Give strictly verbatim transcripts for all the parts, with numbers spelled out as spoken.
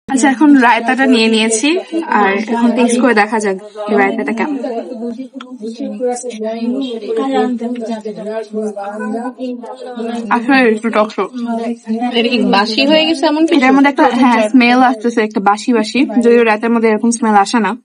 আচ্ছা, এখন রায়তাটা নিয়ে নিয়েছি আর এখন টেস্ট করে দেখা যাক রায়তাটা কেমন। আসলে একটু টক টক। এটা কি বাসি হয়ে গেছে এমন? এটার মধ্যে একটা হ্যাঁ স্মেল আসতেছে, একটা বাসি বাসি, যদিও রায়তার মধ্যে এরকম স্মেল আসে না।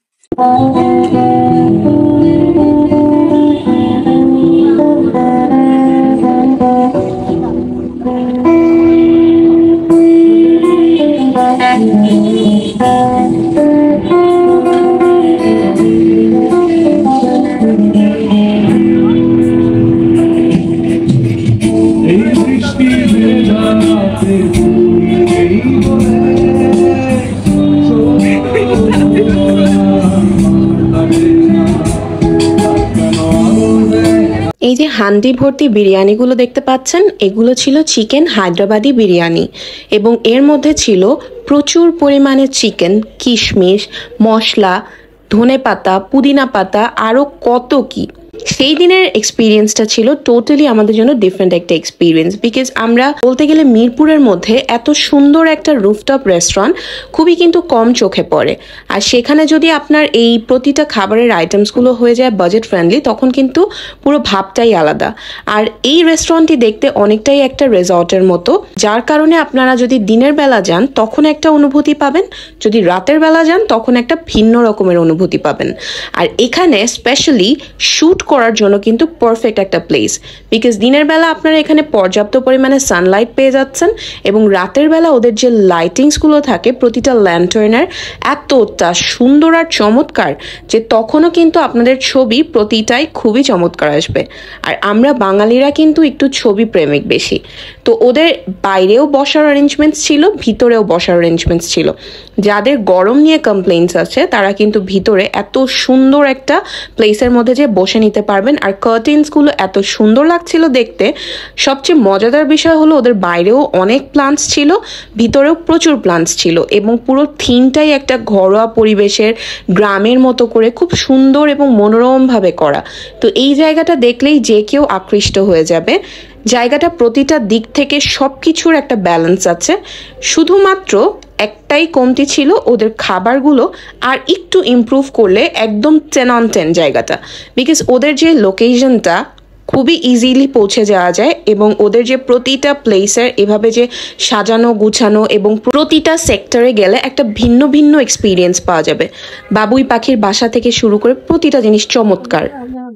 এই যে হান্ডি ভর্তি বিরিয়ানিগুলো দেখতে পাচ্ছেন, এগুলো ছিল চিকেন হায়দ্রাবাদি বিরিয়ানি এবং এর মধ্যে ছিল প্রচুর পরিমাণে চিকেন, কিশমিশ, মশলা, ধনেপাতা, পুদিনা পাতা, আরও কত কি। সেই দিনের এক্সপিরিয়েন্সটা ছিল টোটালি আমাদের জন্য ডিফারেন্ট একটা এক্সপিরিয়েন্স, বিকজ আমরা বলতে গেলে মিরপুরের মধ্যে এত সুন্দর একটা রুফটপ রেস্টুরেন্ট খুবই কিন্তু কম চোখে পড়ে। আর সেখানে যদি আপনার এই প্রতিটা খাবারের আইটেমসগুলো হয়ে যায় বাজেট ফ্রেন্ডলি, তখন কিন্তু পুরো ভাবটাই আলাদা। আর এই রেস্টুরেন্টটি দেখতে অনেকটাই একটা রিসর্টের মতো, যার কারণে আপনারা যদি দিনের বেলা যান তখন একটা অনুভূতি পাবেন, যদি রাতের বেলা যান তখন একটা ভিন্ন রকমের অনুভূতি পাবেন। আর এখানে স্পেশালি শুট করার জন্য কিন্তু পারফেক্ট একটা প্লেস, বিকজ দিনের বেলা আপনারা এখানে পর্যাপ্ত পরিমাণে সানলাইট পেয়ে যাচ্ছেন এবং রাতের বেলা ওদের যে লাইটিংসগুলো থাকে প্রতিটা ল্যান্টার্নের এতটা সুন্দর আর চমৎকার যে তখনও কিন্তু আপনাদের ছবি প্রতিটাই খুবই চমৎকার আসবে। আর আমরা বাঙালিরা কিন্তু একটু ছবি প্রেমিক বেশি, তো ওদের বাইরেও বসার অ্যারেঞ্জমেন্টস ছিল, ভিতরেও বসার অ্যারেঞ্জমেন্টস ছিল। যাদের গরম নিয়ে কমপ্লেইন্টস আছে তারা কিন্তু ভিতরে এত সুন্দর একটা প্লেসের মধ্যে যে বসে নিতে পারবেন। আর কার্টেন্সগুলো এত সুন্দর লাগছিল দেখতে। সবচেয়ে মজাদার বিষয় হলো ওদের বাইরেও অনেক প্লান্টস ছিল, ভিতরেও প্রচুর প্লান্টস ছিল এবং পুরো থিমটাই একটা ঘরোয়া পরিবেশের গ্রামের মতো করে খুব সুন্দর এবং মনোরমভাবে করা। তো এই জায়গাটা দেখলেই যে কেউ আকৃষ্ট হয়ে যাবে। জায়গাটা প্রতিটা দিক থেকে সব কিছুর একটা ব্যালেন্স আছে, শুধুমাত্র একটাই কমতি ছিল ওদের খাবারগুলো আর একটু ইমপ্রুভ করলে একদম টেন অন টেন জায়গাটা, বিকজ ওদের যে লোকেশনটা খুবই ইজিলি পৌঁছে যাওয়া যায় এবং ওদের যে প্রতিটা প্লেসের এভাবে যে সাজানো গুছানো এবং প্রতিটা সেক্টরে গেলে একটা ভিন্ন ভিন্ন এক্সপিরিয়েন্স পাওয়া যাবে। বাবুই পাখির বাসা থেকে শুরু করে প্রতিটা জিনিস চমৎকার।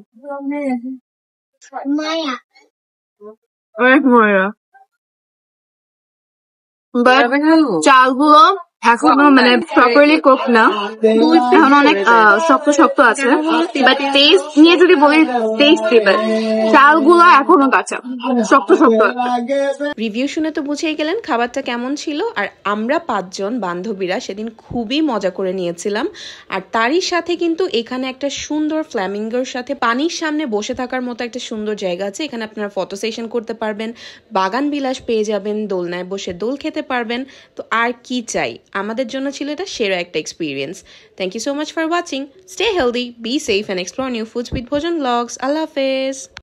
চালগুলো এখনো মানে প্রপারলি কুক না, এখন অনেক শক্ত শক্ত আছে, বাট টেস্ট নিয়ে যদি বলি টেস্টি, বাট চালগুলো এখনো কাঁচা, শক্ত শক্ত। রিভিউ শুনে তো বুঝেই গেলেন খাবারটা কেমন ছিল। আর আমরা পাঁচজন বান্ধবীরা সেদিন খুবই মজা করে নিয়েছিলাম। আর তারই সাথে কিন্তু এখানে একটা সুন্দর ফ্ল্যামিঙ্গোর সাথে পানির সামনে বসে থাকার মতো একটা সুন্দর জায়গা আছে, এখানে আপনারা ফটো সেশন করতে পারবেন, বাগান বিলাস পেয়ে যাবেন, দোলনায় বসে দোল খেতে পারবেন। তো আর কি চাই, আমাদের জন্য ছিল এটা সেরা একটা experience. Thank you so much for watching. Stay healthy, be safe and explore new foods with Bhojan blogs. আল্লাহ হাফেজ।